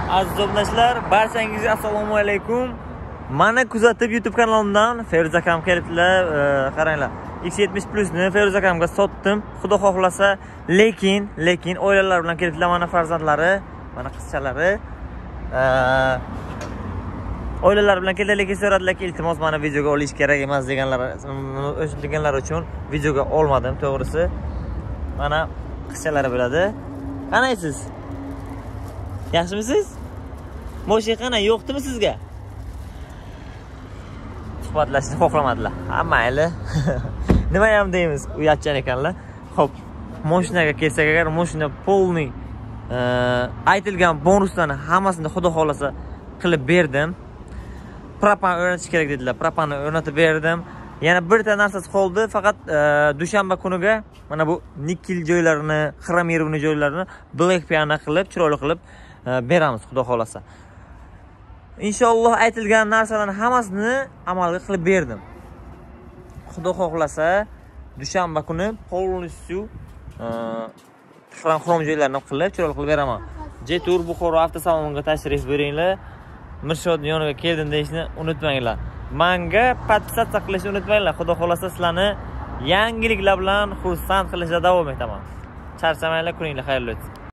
Aziz do'stlar, barchangizga assalomu alaykum. Mana kuzatib YouTube kanalimdan Feruz akam kelibdilar. Qaranglar. X70 Plus'ni Feruz akamga sotdim. Xudo xohlasa, lekin oilalar bilan kelibdilar, mana farzandlari, mana qizchalari. Oilalar bilan keldi, lekin so'radilar, iltimos mana videoga olish kerak emas deganlar uchun videoga olmadim, to'g'risi. Mana qizchalari bo'ladi. Qanaysiz? Yaxshimisiz? Mo'shi qana yo'qdimi sizga? Suhbatlashishni xohlamadilar. Ha, mayli. Nima ham deymiz, uyatchan ekanlar. Xo'p, mashinaga kelsak agar, mashina polniy aytilgan bonuslarni hammasini xudo xolasa qilib berdim. Propan o'rnatish kerak dedilar. Propanni o'rnatib berdim. Yana birta narsasi qoldi, faqat dushanba kuniga mana bu nikel joylarini, xromirованный joylarini black piano qilib, chiroyli qilib beramiz xudo xolasa. Inshaalloh aytilgan narsalarning hammasini amalga qilib berdim. Xudo xohlasa, dushanba kuni polностью xrom joylarini qilib, chiroyli qilib beraman. Jetur Buxoro avtosaloniga tashrif buyuringlar. Mirshodning yoniga keldim deyishni unutmanglar. Menga podpisatsiya qilishni unutmanglar. Xudo xolasa sizlarni yangiliklar bilan xursand qilishda davom etaman. Charchamanglar, kuninglar xayrli o'tsin.